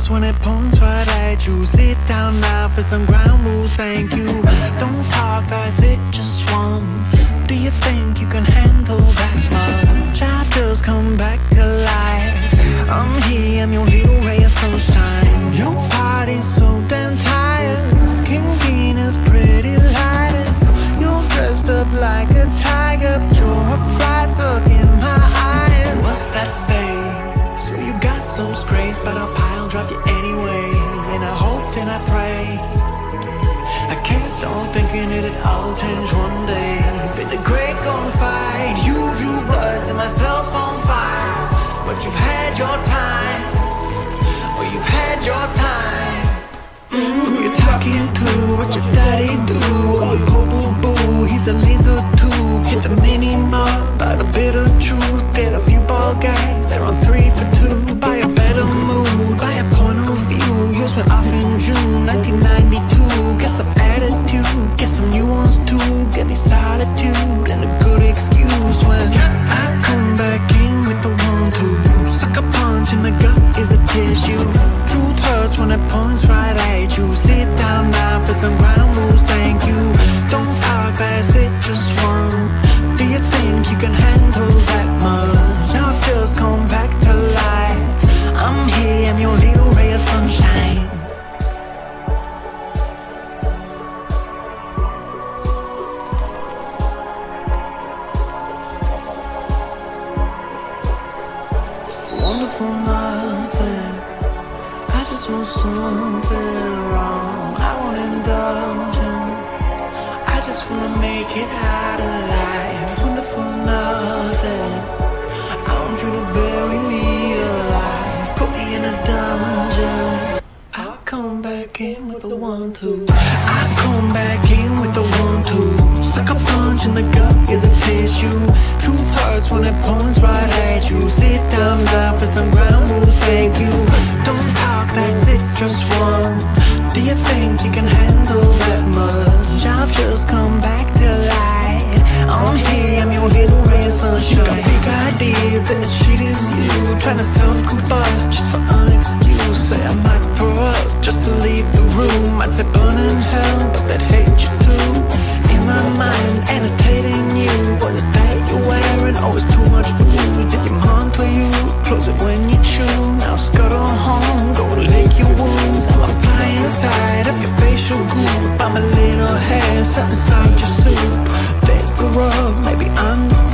hurts when it points right at you. Sit down now for some ground rules, thank you. Don't talk, that's it, just one. Do you think you can handle that much? I've just come back to life. I'm here, I'm your little ray of sunshine. Your body's so damn tired. King Venus, pretty lighted. You're dressed up like a tiger, but you're a fly stuck in my eye. What's that face? So you got some scrapes, but I'll pile drive you anyway. And I hoped and I prayed. I kept on thinking it'd all change one day. Been a great gunfight, you drew blood, set myself on fire. But you've had your time, or you've had your time. Who you talking to? What your daddy do? Oh, boo-boo-boo, he's a laser too. Hit the mini-mart, buy a bit of truth. Get a few ball guys, they're on 3 for 2. Buy a better mood, buy a point of view. Yours went off in June 1992. Get some attitude, get some new ones too. Get me solitude and a good excuse when I come back in with the 1-2. Suck a punch in the gut is a tissue. Truth hurts when it points right at you. Sit down now for some ground rules, thank you. Don't talk, that's it, just one. Do you think you can handle that much? I've just come back to life. I'm here, I'm your little ray of sunshine. Wonderful nothing, I just want something wrong. I want indulgence, I just wanna make it out alive. Wonderful nothing, I want you to bury me alive. Put me in a dungeon, I'll come back in with the 1-2. I'll come back in with the 1-2. Suck a punch in the gut is a tissue. Truth hurts when it points right at you. Sit down now for some ground rules, thank you. Don't talk, that's it, just one. Do you think you can handle that much? I've just come back to life. I'm here, I'm your little ray of sunshine. You got big ideas that as shit as you. Trying to self-combust just for an excuse. Say I might throw up just to leave the room. I'd say burn in hell, but they'd hate you too. In my mind, annotating you. What is that you're wearing? Oh, it's too much booze. Did your mom tell you? Close it when you chew. Now scuttle home, go lick your wounds. I'm a fly inside of your facial goop. I'm a little hair, sat inside your soup. There's the rub, maybe I'm the